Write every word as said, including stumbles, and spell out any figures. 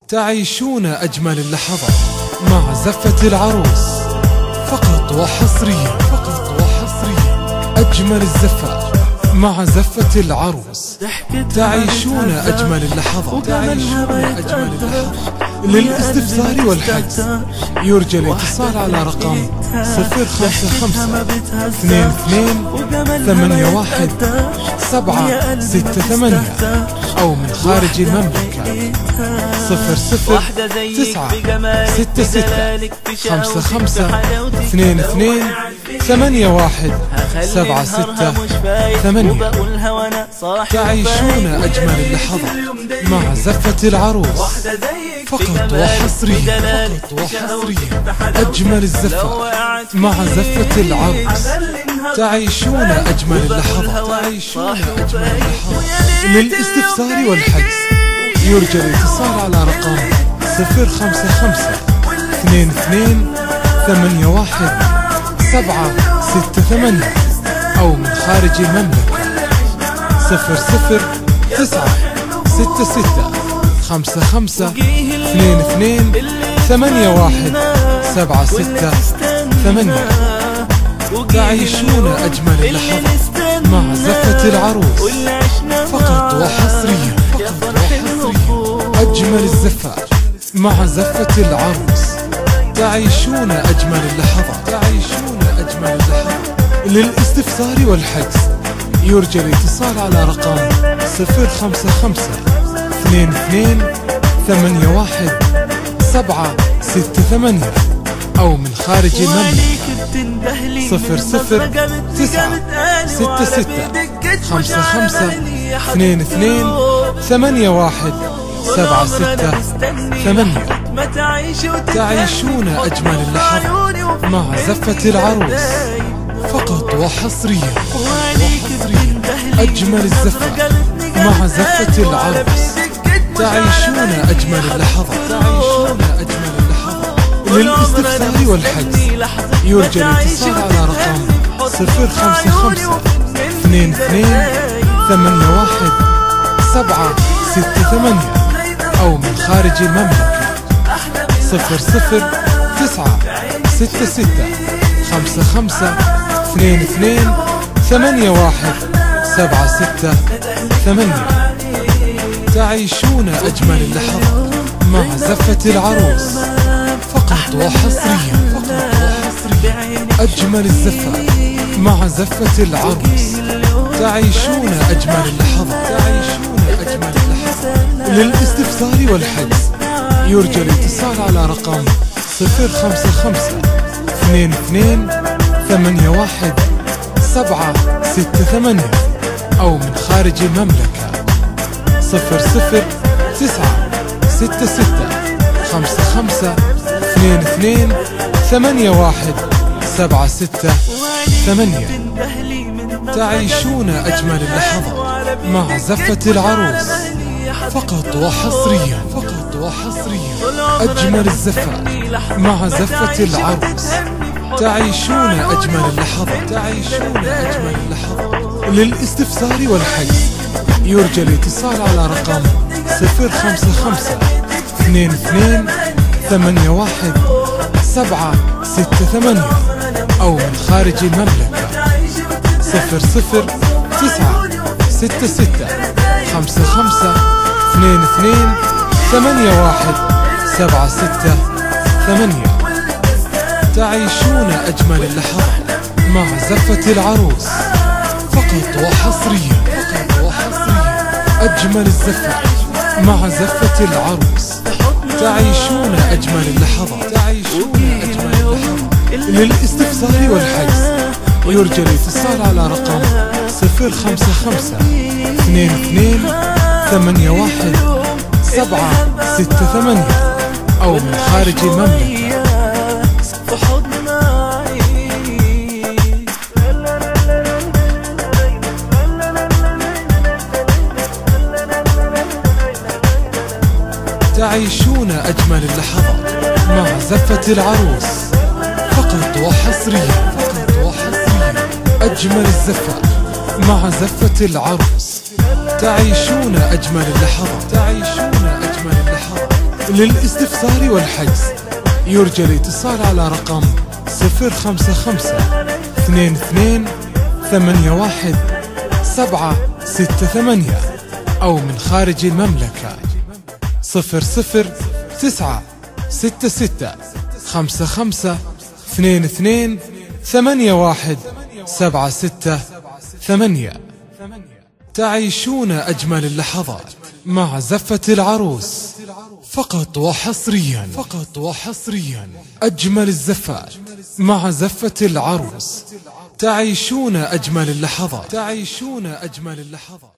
تعيشون أجمل اللحظات مع زفة العروس، فقط وحصريا فقط وحصريا أجمل الزفات مع زفة العروس. تعيشون أجمل اللحظات تعيشون أجمل اللحظات. للاستفسار والحجز يرجى الاتصال على رقم صفر خمسة خمسة اثنين اثنين ثمانية واحد سبعة ستة ثمانية أو من خارج المملكة صفر صفر تسعة ستة ستة خمسة خمسة اثنين اثنين ثمانية واحد سبعة ستة ثمانية. تعيشون أجمل اللحظات مع زفة العروس، فقط وحصريا فقط وحصريا أجمل الزفات مع زفة العروس. تعيشون أجمل اللحظات تعيشون أجمل اللحظات. للاستفسار والحجز يرجى الاتصال على رقم صفر خمسة خمسة اثنين اثنين ثمانية واحد سبعة ستة ثمانية أو من خارج المملكة صفر صفر تسعة ستة ستة خمسة خمسة اثنين اثنين ثمانية واحد سبعة ستة ثمانية. تعيشون أجمل اللحظات مع زفة العروس، فقط وحصريا فقط وحصريا أجمل الزفات مع زفة العروس. تعيشون أجمل اللحظات تعيشون أجمل اللحظات. للاستفسار والحجز يرجى الاتصال على رقم صفر خمسة خمسة اثنين اثنين ثمانية واحد سبعة ستة ثمانية أو من خارج المملكة صفر صفر تسعة ستة ستة خمسة خمسة اثنين اثنين ثمانية واحد سبعة ستة ثمانية. تعيشون أجمل اللحظات مع زفة العروس، فقط وحصريا وحصريا أجمل الزفات مع زفة العروس. تعيشون أجمل اللحظات تعيشون أجمل اللحظات. للاستفسار والحجز يرجى الاتصال على رقم صفر خمسة خمسة اثنين اثنين ثمانية واحد سبعة ستة ثمانية أو من خارج المملكة صفر صفر تسعة ستة ستة خمسة خمسة اثنين اثنين ثمانية واحد سبعة ستة ثمانية. تعيشون أجمل اللحظات مع زفة العروس، فقط وحصريا فقط وحصريا أجمل الزفات مع زفة العروس. تعيشون أجمل اللحظات تعيشون أجمل اللحظات. للاستفسار والحجز يرجى الاتصال على رقم صفر خمسة خمسة اثنين اثنين ثمانية واحد سبعة ستة ثمانية أو من خارج المملكة صفر صفر تسعة ستة ستة خمسة خمسة اثنين اثنين ثمانية واحد سبعة ستة ثمانية. تعيشون أجمل اللحظات مع زفة العروس، فقط وحصريا فقط وحصريا أجمل الزفات مع زفة العروس. تعيشون أجمل اللحظات تعيشون أجمل اللحظات. للاستفسار والحجز يرجى الاتصال على رقم صفر خمسة خمسة اثنين اثنين ثمانية واحد سبعة ستة ثمانية أو من خارج المملكة صفر صفر تسعة ستة ستة خمسة خمسة اثنين اثنين ثمانية واحد سبعة ستة ثمانية. تعيشون أجمل اللحظات مع زفة العروس، فقط وحصريا فقط وحصريا أجمل الزفات مع زفة العروس. تعيشون أجمل اللحظات تعيشون أجمل اللحظات. للاستفسار والحجز يرجى الاتصال على رقم صفر خمسة خمسة اثنين اثنين ثمانية واحد سبعة ستة ثمانية أو من خارج المملكة. تعيشون أجمل اللحظات مع زفة العروس، فقط وحصريا فقط وحصريا أجمل الزفات مع زفة العروس. تعيشون أجمل اللحظات تعيشون أجمل اللحظات. للاستفسار والحجز يرجى الاتصال على رقم صفر خمسة خمسة اثنين اثنين ثمانية واحد سبعة ستة ثمانية أو من خارج المملكة صفر صفر تسعة ستة ستة خمسة خمسة اثنين اثنين ثمانية واحد سبعة ستة ثمانية. تعيشون أجمل اللحظات مع زفة العروس فقط وحصريا فقط وحصريا أجمل الزفات مع زفة العروس. تعيشون أجمل اللحظات تعيشون أجمل اللحظات.